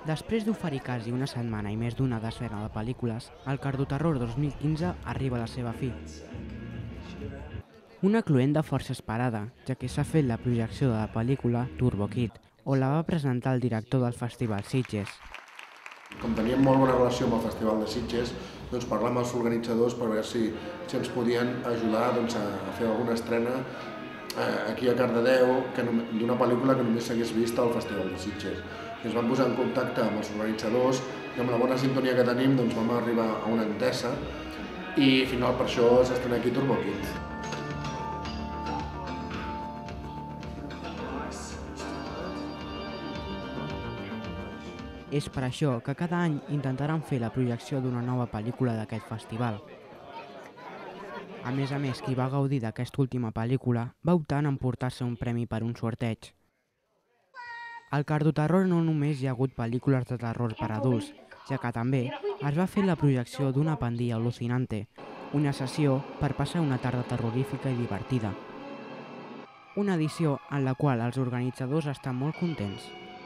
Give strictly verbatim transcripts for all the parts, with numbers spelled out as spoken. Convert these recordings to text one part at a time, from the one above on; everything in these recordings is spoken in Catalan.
Després d'oferir quasi una setmana i més d'una desena de pel·lícules, el Cardoterror dos mil quinze arriba a la seva fi. Una cloenda força esperada, ja que s'ha fet la projecció de la pel·lícula Turbo Kid, on la va presentar el director del Festival Sitges. Com teníem molt bona relació amb el Festival de Sitges, doncs parlar amb els organitzadors per veure si, si ens podien ajudar doncs, a fer alguna estrena eh, aquí a Cardedeu d'una pel·lícula que només s'hagués vist al Festival de Sitges. I ens vam posar en contacte amb els organitzadors i amb la bona sintonia que tenim doncs, vam arribar a una entesa i al final per això s'estrena aquí Turbo Kid. És per això que cada any intentaran fer la projecció d'una nova pel·lícula d'aquest festival. A més a més, qui va gaudir d'aquesta última pel·lícula va optar en emportar-se un premi per un sorteig. Al Cardoterror no només hi ha hagut pel·lícules de terror per adults, ja que també es va fer la projecció d'Una pandilla al·lucinante, una sessió per passar una tarda terrorífica i divertida. Una edició en la qual els organitzadors estan molt contents.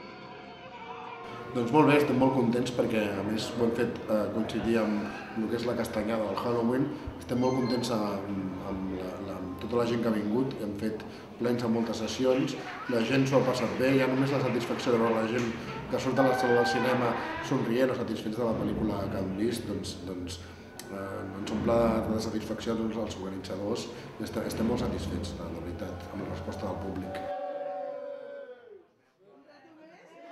Doncs molt bé, estem molt contents perquè a més ho hem fet eh, coincidir amb el que és la castanyada del Halloween. Estem molt contents amb, amb, la, la, amb tota la gent que ha vingut, hem fet plens a moltes sessions, la gent s'ho ha passat bé, ja només la satisfacció de veure la gent que surt a la sala del cinema somrient o satisfets de la pel·lícula que han vist, doncs, doncs eh, ens omple de, de satisfacció a tots els organitzadors i estem, estem molt satisfets, la veritat, amb la resposta del públic.